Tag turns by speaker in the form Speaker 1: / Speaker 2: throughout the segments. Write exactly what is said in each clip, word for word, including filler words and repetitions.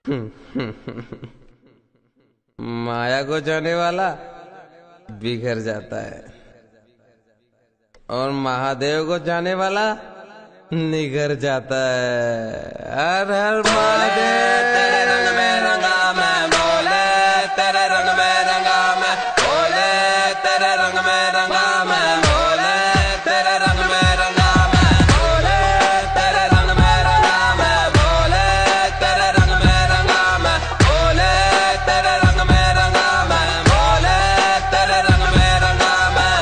Speaker 1: माया को जाने वाला बिखर जाता है और महादेव को जाने वाला निखर जाता है। हर हर महादेव। तेरे रंग में रंगा मैं बोले, तेरे रंग में रंगा मैं बोले, तेरे रंग में रंगा मैं बोले, तेरे रंग में रंगा मैं बोले, तेरे रंग में रंगा मैं बोले, तेरे रंग में रंगा मैं बोले, तेरे रंग में रंगा मैं बोले, तेरे रंग में रंगा मैं।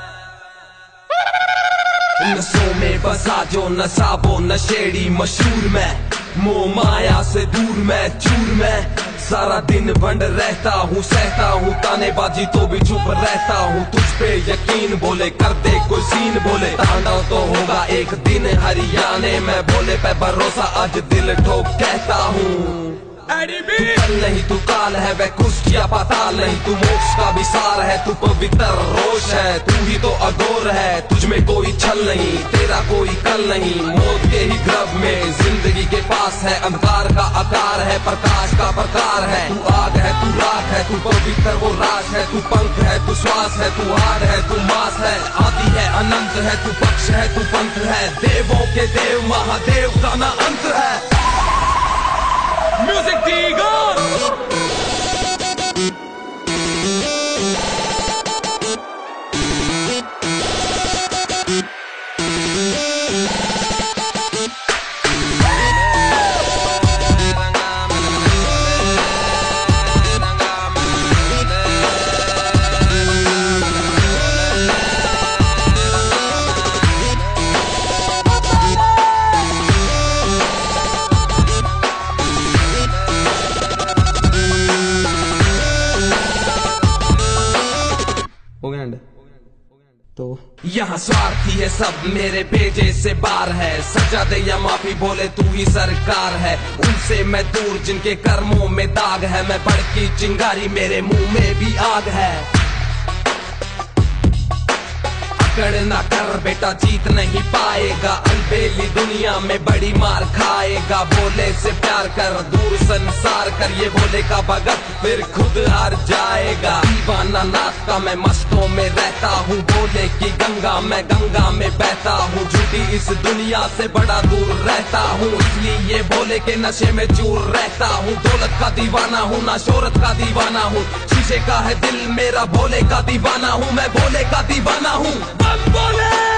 Speaker 1: नशों में बसा जो नशा वो नशेड़ी मशहूर मैं, मोह माया से दूर मैं चूर मैं। सारा दिन बंद रहता हूँ, सहता हूँ तानेबाजी तो भी चुप रहता हूँ। तुझ पे यकीन बोले कर दे कोई सीन बोले, तांडव तो होगा एक दिन हरियाणे में। बोले पे भरोसा आज दिल ठोक कहता हूँ। तू कल नहीं तू काल है, वह कुछ किया पाताल नहीं। तू मोक्ष का विसार है, तू पवित्र रोष है। तू ही तो अघोर है, तुझ में कोई छल नहीं, तेरा कोई कल नहीं। मौत के ही गर्भ में जिंदगी के पास है, अंधकार का आकार है, प्रकाश का प्रकार है। तू आग है, तू राख है, तू पवित्र वो राज है। तू पंख है, तू श्वास है, तू हाड है, तू मास है। आदि है, अनंत है, तू पक्ष है, तू पंथ है। देवों के देव महादेव का ना अंत है। Music Digon! तो यहाँ स्वार्थी है सब मेरे भेजे से बार है। सजा दे या माफी बोले तू ही सरकार है। उनसे मैं दूर जिनके कर्मों में दाग है। मैं भड़की चिंगारी मेरे मुंह में भी आग है। अकड़ ना कर बेटा जीत नहीं पाएगा, अलबेली दुनिया में बड़ी मार खाएगा। बोले से प्यार कर दूर संसार कर, ये बोले का भगत फिर खुद हार जाएगा। दीवाना नाथ का मैं मस्तों में रहता हूँ, बोले की गंगा मैं गंगा में बहता हूँ। झूठी इस दुनिया से बड़ा दूर रहता हूँ, इसलिए ये बोले के नशे में चूर रहता हूँ। दौलत का दीवाना हूँ ना शोहरत का दीवाना हूँ, शीशे का है दिल मेरा भोले का दीवाना हूँ। मैं भोले का दीवाना हूँ। बम बोले